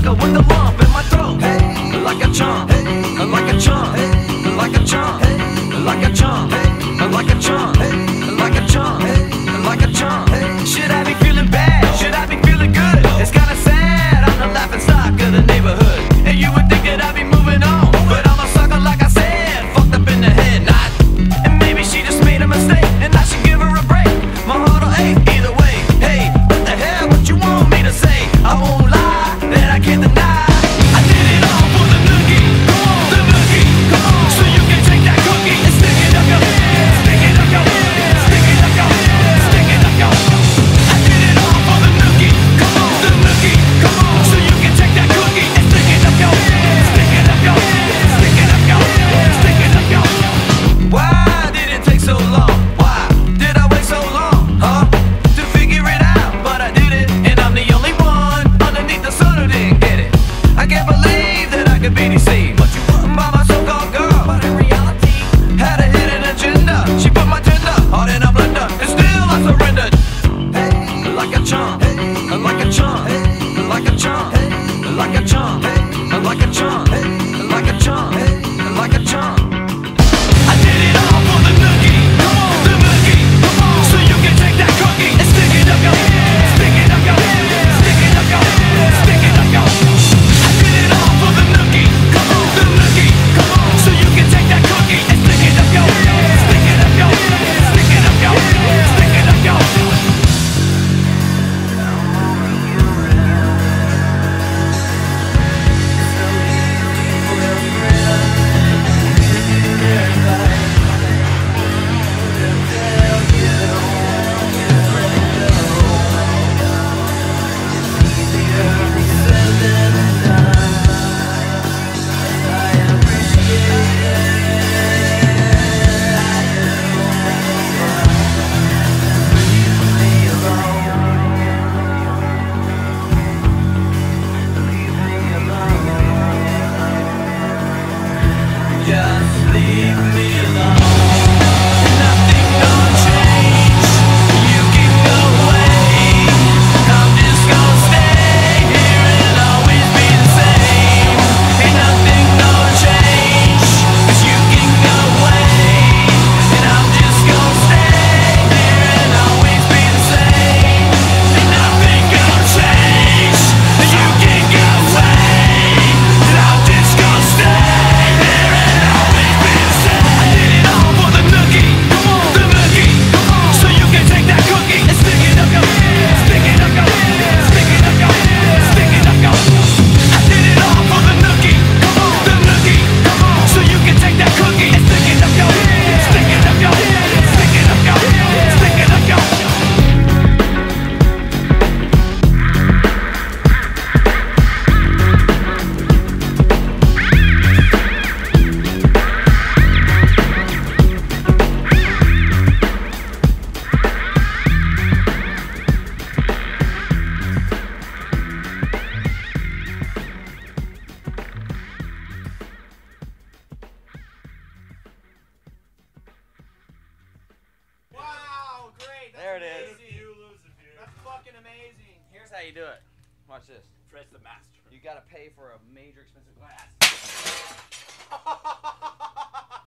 sucker with a lump in my throat. Like a chump, like a chump, like a chump, like a chump, like a chump, like a chump, like a chump. Should I be feeling bad? Should I be feeling good? It's kinda sad, I'm the laughing stock of the neighborhood. And you would think that I'd be moving on, but I'm a sucker like I said, fucked up in the head, not. And maybe she just made a mistake, and I should give her a break. My heart'll ache either way. Hey, what the hell, what you want me to say? I won't lie, that I can't deny. I did it all for the nookie, come on, the nookie, come on. So you can take that cookie and stick it up your head, stick it up your head, stick it up your head, stick it up your head. I did it all for the nookie, come on, the nookie, come on. So you can take that cookie and stick it up your head, stick it up your head, stick it up your head, stick it up your head. Why did it take so long? Why did I wait so long, huh? To figure it out, but I did it, and I'm the only one underneath the sun who didn't get it. I can't believe that I could be deceived by my so-called girl, but in reality had a hidden agenda. She put my tender heart in a blender, and still I surrendered. Hey, like a chump, like a chump, like a chump, like a chump, like a chump, like a chump, like a chump. I did it all for the nookie, come on, the nookie, come on. So you can take that cookie and stick it up your head, stick it up your head, stick it up your head, stick it up your head. I did it all for the nookie, come on, the nookie, come on. So you can take that cookie and stick it up your head, stick it up your head, stick it up your head, stick it up your head. Just leave me alone. Nothing gonna change. You can go away. I'm just gonna stay here and always be the same. Ain't nothing gonna change. 'Cause you can go away. And I'm just gonna stay here and always be the same. Ain't nothing gonna change. You can go away. And I'm just gonna stay. Wow, great. That's There it is. amazing. You lose it, dude. That's fucking amazing. Here's how you do it. Watch this. Fred's the master. You gotta pay for a major expensive glass.